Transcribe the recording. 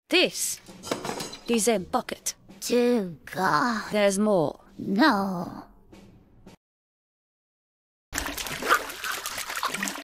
This is a bucket. Dear God. There's more. No.